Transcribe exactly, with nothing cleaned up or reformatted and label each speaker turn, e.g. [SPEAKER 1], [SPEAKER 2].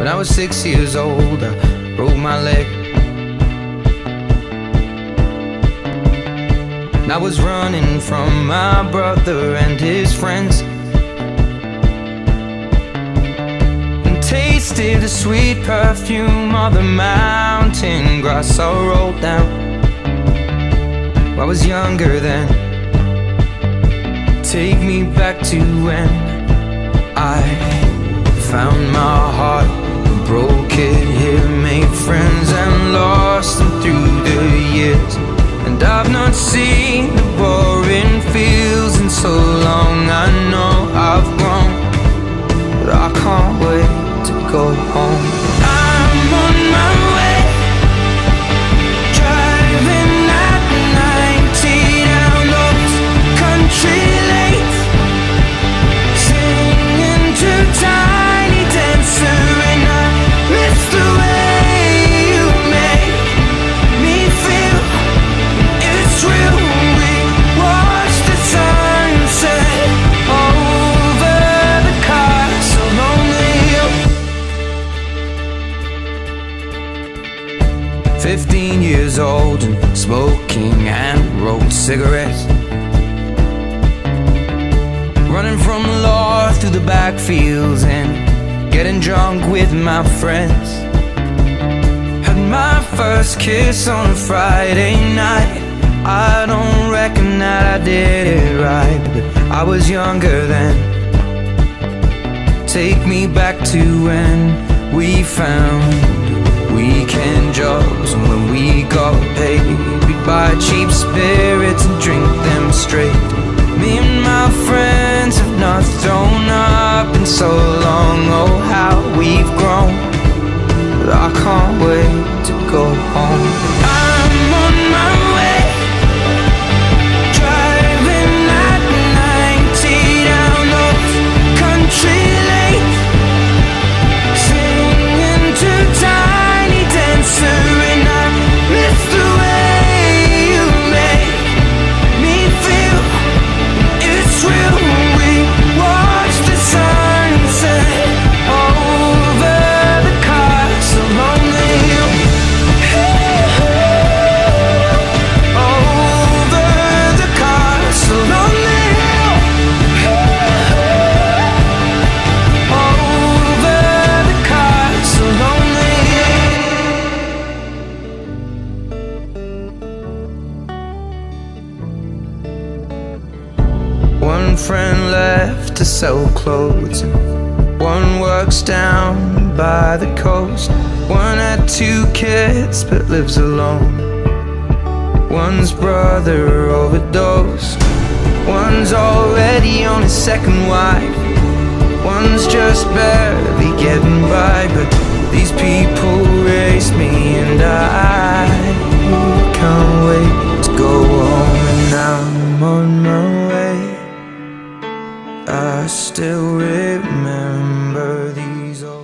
[SPEAKER 1] When I was six years old, I broke my leg. And I was running from my brother and his friends, and tasted the sweet perfume of the mountain grass I rolled down. I was younger then. Take me back to when I found my heart, broke it here, made friends and lost them through the years. And I've not seen the boring fields in so long. I know I've grown, but I can't wait to go home. I'm on my way, driving at ninety down those country lanes, singing to Tiny Dancer, and I miss the way you make me feel. It's real. We watch the sunset over the castle on the hill. Fifteen years old and smoking hand-rolled cigarettes, running from the law through the backfields and getting drunk with my friends. Had my first kiss on a Friday night. I don't reckon that I did it right, but I was younger then. Take me back to when we found weekend jobs, and when we got paid, we'd buy cheap spirits and drink them straight. Me and my friends have not thrown up in so long. Oh, how we've grown, but I can't wait to go home. I'm on my way, driving at ninety down those country lanes, singing to Tiny Dancer, and I miss the way you make me feel. It's real. We watch the sunset over the castle on the hill. Over the castle on the hill. Over the castle on the hill. One friend left to sell clothes, one works down by the coast. One had two kids but lives alone. One's brother overdosed. One's already on his second wife. One's just barely getting by. But these people raise me, and I can't wait to go home. And I'm on my way. I still remember these old